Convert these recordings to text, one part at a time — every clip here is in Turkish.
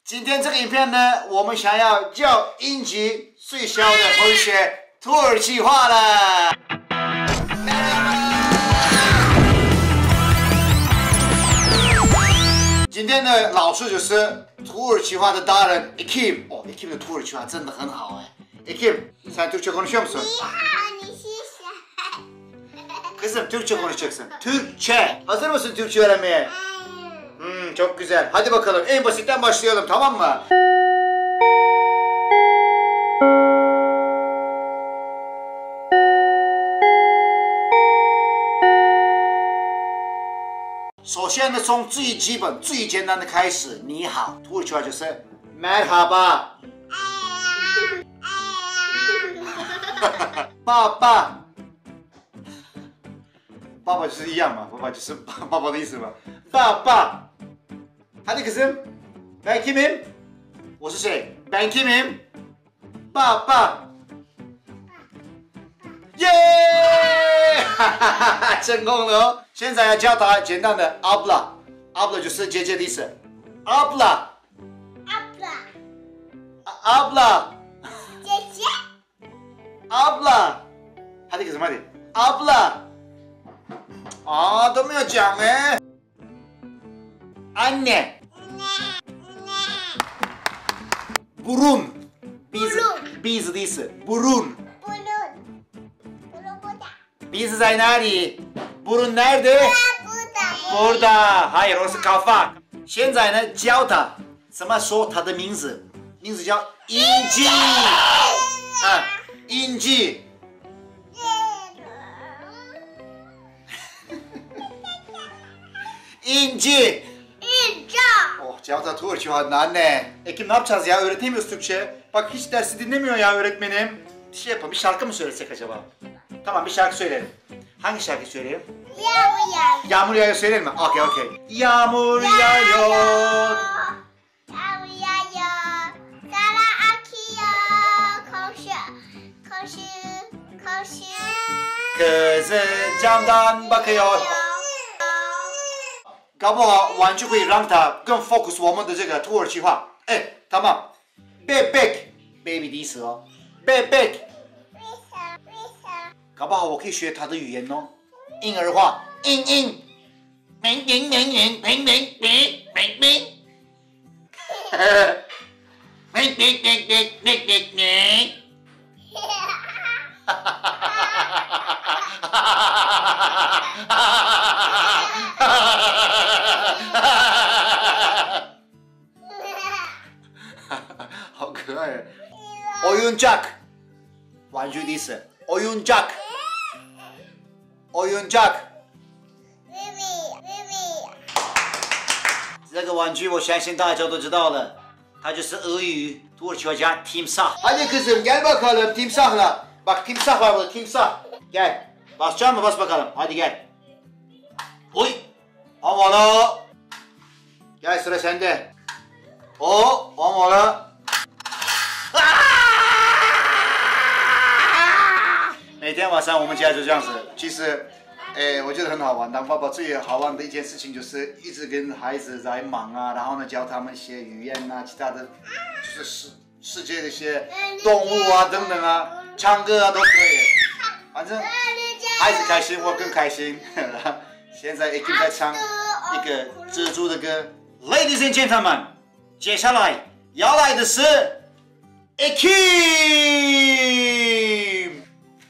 今天这个影片呢，我们想要教英级最小的同学土耳其话了。今天的老师就是土耳其话的达人 Ekim。哦 ，Ekim 的土耳其话真的很好哎。Ekim, sen Türkçe konuşuyor musun? Kızım Türkçe konuşacaksın. Türkçe. Hazır mısın Türkçe öğrenmeye? Çok güzel. Hadi bakalım en basitten başlayalım, tamam mı?首先呢，从最基本、最简单的开始。你好，土耳其话就是 merhaba。爸爸，爸爸就是一样嘛，爸爸就是爸爸的意思嘛。爸爸。Hadi kızım. Ben kimim? 我是谁 Ben kimim? 爸爸。耶！成功了哦。现在要教他简单的 abla。abla 就是姐姐的意思。abla。abla。姐姐。abla。Hadi kızım hadi. abla。啊，都没有讲哎。Anne. Burun. Biz的意思。Burun. Biz在哪里 ？Burun nerede? Burada. Hayır, orası kafa. 现在呢，教他怎么说他的名字，名字叫英吉。啊，英吉。İnci. Oh, Cevdet Tuğurçu anne. Ekim ne yapacağız ya? Öğretemiyoruz Türkçe. Bak hiç dersi dinlemiyor ya öğretmenim. Bir şey yapalım. Bir şarkı mı söylesek acaba? Tamam, bir şarkı söyleyelim. Hangi şarkı söyleyelim? Yağmur yağıyor söyleyelim mi? Okey. Yağmur yağıyor. Kızın camdan bakıyor. 搞不好玩就可以让他更 focus 我们的这个土耳其话。哎，他们 bebek baby 的意思哦 ，bebek。搞不好我可以学他的语言哦，婴儿话，嘤嘤，明明明明明明明明明，明明明明明明明。好可爱。Oyuncak 玩具的意思。Oyuncak。这个玩具我相信大家都知道了，它就是俄语土耳其话讲 timsah。Hadi kızım gel bakalım timsahla. Bak timsah var burada timsah. Gel. Basacak mı? Bas bakalım. Hadi gel. Oy. Havalı. Gel sıra sende. O havalı. 每天晚上我们家就这样子。其实，我觉得很好玩。当爸爸最好玩的一件事情就是一直跟孩子在忙啊，然后呢教他们一些语言啊，其他的就是世界的一些动物啊等等啊，唱歌啊都可以。反正孩子开心我更开心。现在 Ekim 在唱一个蜘蛛的歌。Ladies and gentlemen， 接下来要来的是 Ekim。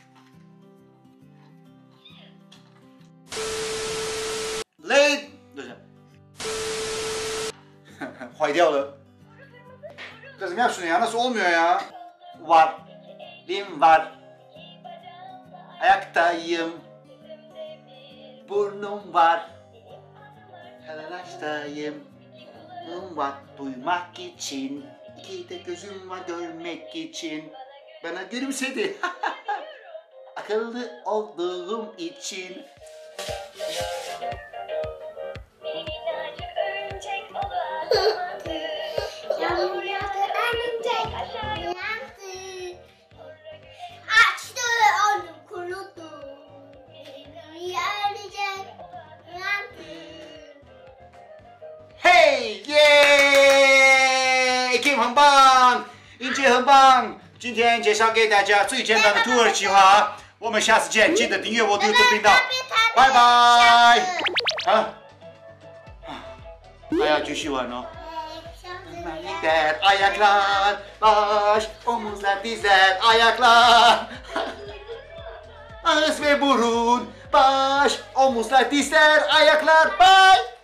坏掉了。Kızım yap şunu ya, nasıl olmuyor ya? Var. Lim var. Ayaktayım. Burnum var. Telaştayım. Var duymak için. İki de gözüm var görmek için. Bana gülümsedi. Akıllı olduğum için. Hey, yeah! Kim 很棒，英杰很棒。今天介绍给大家最简单的土耳其话。我们下次见，记得订阅我的 YouTube 频道。拜拜。啊，还要继续玩哦。Ayaklar, ayaklar, baş, omuzlar, dizler, ayaklar. Ağız ve burun, baş, omuzlar, dizler, ayaklar, bay.